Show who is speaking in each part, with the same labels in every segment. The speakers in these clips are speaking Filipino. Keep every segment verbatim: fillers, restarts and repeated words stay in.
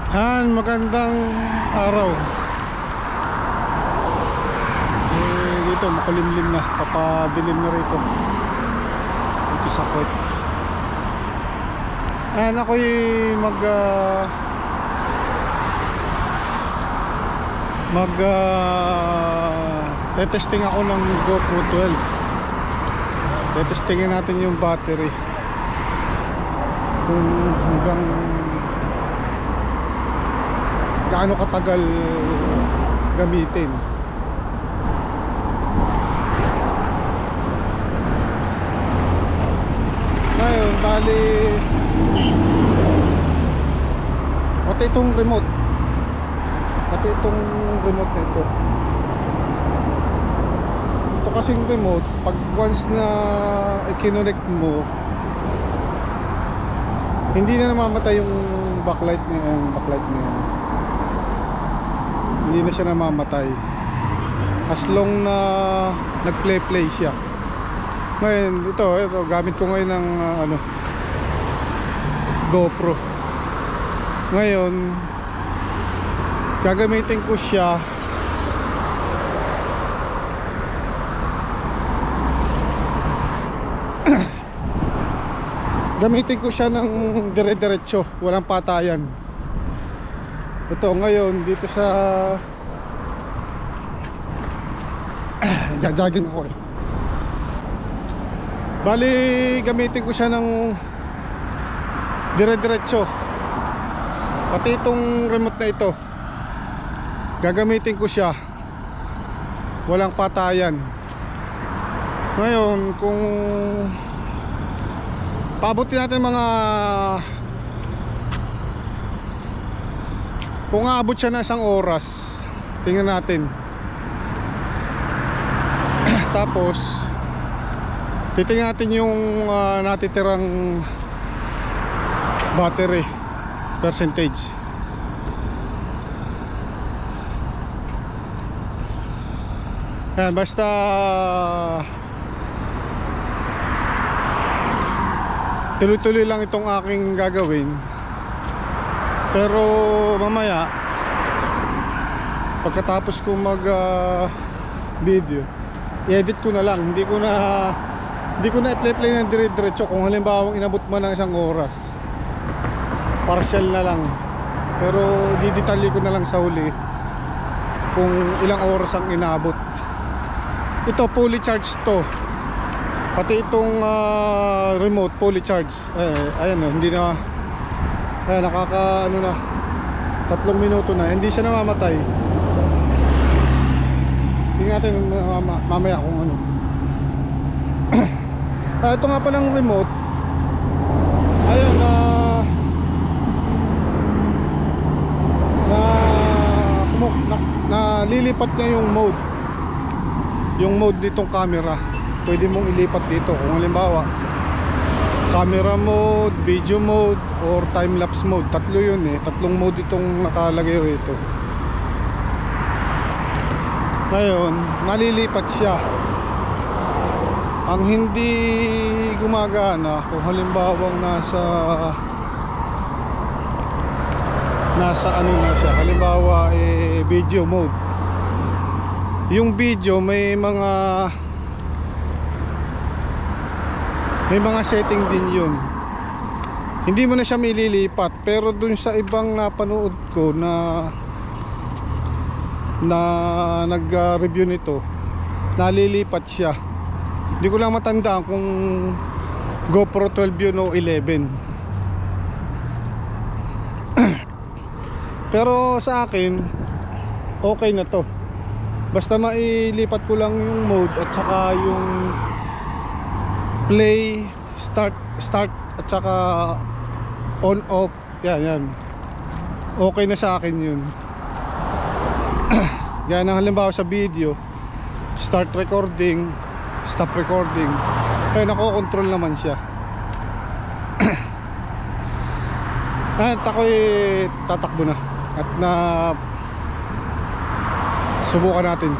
Speaker 1: Yan, magandang araw. Eh, dito makulimlim na, papadilim na rito. Dito sa Kuwait. Yan, ako'y mag uh, mag uh, tetesting ako ng GoPro twelve. Tetestingin natin yung battery kung hanggang gaano katagal gamitin. Ngayon, bali pati itong remote pati itong remote na ito ito kasing remote, pag once na i-connect mo, hindi na namamatay yung backlight na yan, backlight na yan. Hindi na siya namamatay as long na nag-play-play siya. Ngayon, ito, ito gamit ko ngayon ng uh, ano, GoPro. Ngayon, gagamitin ko siya gamitin ko siya ng dire-diretso, walang patayan. Ito ngayon dito sa jogging ako eh. Bali gamitin ko siya ng dire-diretso. Pati itong remote na ito gagamitin ko siya, walang patayan. Ngayon kung paabutin natin mga, kung aabot siya na isang oras, tingnan natin. Tapos titingnan natin yung uh, natitirang battery percentage. Ayan, basta tuloy-tuloy lang itong aking gagawin. Pero mamaya pagkatapos ko mag uh, video, i-edit ko na lang. Hindi ko na Hindi ko na i-play-play ng dire-diretso. Kung halimbawa inabot man ng isang oras, partial na lang. Pero didetalye ko na lang sa huli kung ilang oras ang inabot. Ito fully charged to. Pati itong uh, remote fully charged. Eh, ayan o, hindi na. Ayan, nakaka ano na, tatlong minuto na, hindi siya namamatay. Tingnan natin mamaya kung ano. Ah, ito nga palang remote. Ayun na uh, na, na na lilipat niya yung mode. Yung mode nitong camera. Pwede mong ilipat dito kung halimbawa camera mode, video mode, or time-lapse mode. Tatlo yun eh. Tatlong mode itong nakalagay rito. Ngayon, nalilipat siya. Ang hindi gumagana kung halimbawang nasa nasa ano na siya, halimbawa eh, video mode. Yung video may mga may mga setting din yun. Hindi mo na siya mililipat. Pero dun sa ibang napanood ko na na nag-review nito, nalilipat siya. Hindi ko lang matandaan kung GoPro twelve yun o eleven. Pero sa akin okay na to. Basta mailipat ko lang yung mode at saka yung play, start, start at saka on off. Yan, yan. Okay na sa akin yun. Yan ang halimbawa sa video, start recording, stop recording. Ay, nako-control naman siya. At ako'y tatakbo na. At na subukan natin.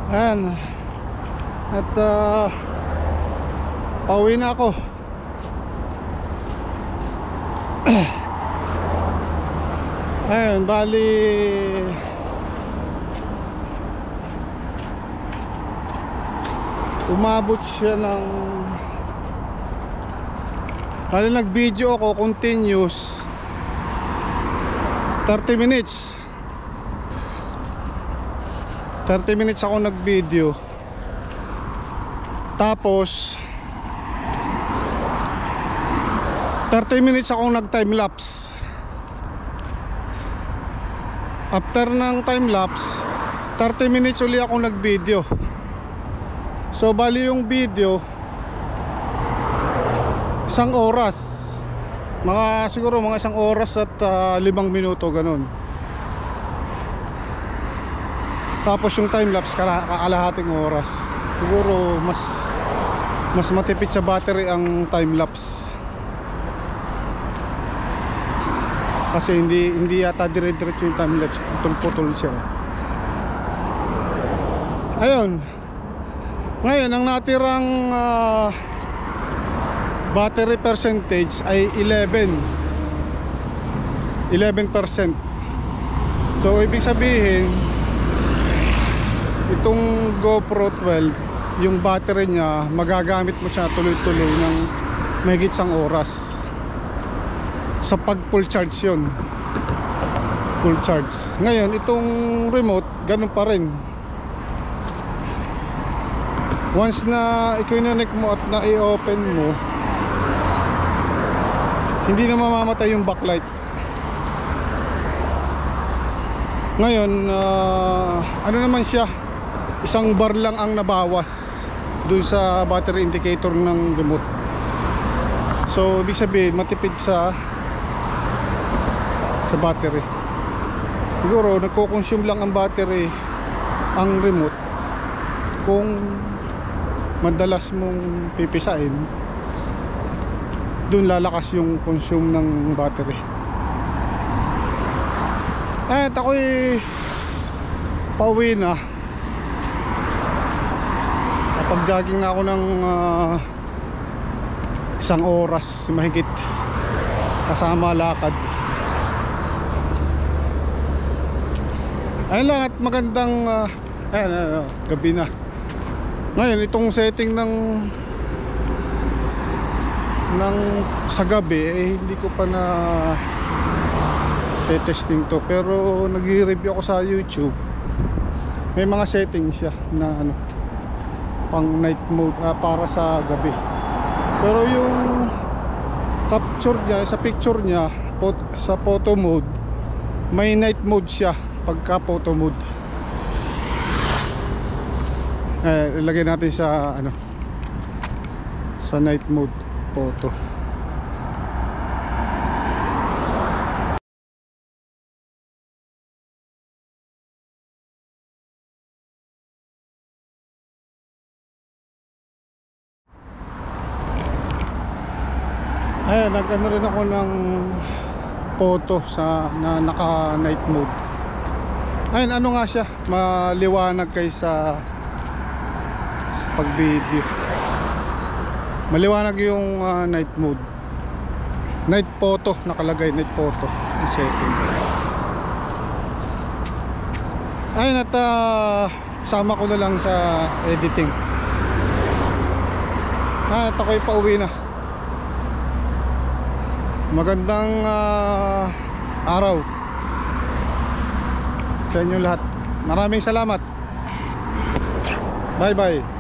Speaker 1: Ayan. At uh, pauwi na ako. Ayan, bali umabot siya ng, bali nag video ako continuous thirty minutes thirty minutes ako nag video. Tapos thirty minutes akong nag time lapse. After ng time lapse, thirty minutes uli akong nag video. So bali yung video isang oras, mga siguro mga isang oras at uh, limang minuto ganun. Tapos yung time lapse kakalahating oras. Siguro mas mas matipid sa battery ang time lapse. Kasi hindi hindi yata dire-diretso yung time lapse, putol-putol siya. Ayun. Ngayon ang natirang uh, battery percentage ay eleven percent. So ibig sabihin itong GoPro twelve, yung battery niya magagamit mo siya tuloy-tuloy ng mahigit isang oras. Sa pag full charge yun, full charge. Ngayon itong remote ganun pa rin. Once na i-connect mo at na i-open mo, hindi na mamamatay yung backlight. Ngayon uh, ano naman siya, isang bar lang ang nabawas dun sa battery indicator ng remote. So ibig sabihin matipid sa sa battery. Siguro nagko-consume lang ang battery ang remote kung madalas mong pipisain, dun lalakas yung consume ng battery. At ako'y pauwi na. Kapag jogging na ako ng uh, isang oras mahigit kasama lakad. Ayun lang, at magandang uh, ayun, uh, gabi na. Ngayon itong setting ng ng sa gabi eh hindi ko pa na testing to, pero nag-review ako sa YouTube. May mga settings siya na ano pang night mode, uh, para sa gabi. Pero yung capture niya sa picture niya pot, sa photo mode, may night mode siya pagka photo mode. Eh, ilagay natin sa ano sa night mode photo. Eh, nag-ano rin ako ng photo sa na naka night mode. Ayun, ano nga siya, maliwanag kaysa sa pag-video. Maliwanag yung uh, night mode. Night photo, nakalagay night photo ang setting. Ayun, at uh, sama ko na lang sa editing. Ah, at ako'y pauwi na. Magandang uh, araw sa inyo lahat. Maraming salamat. Bye bye.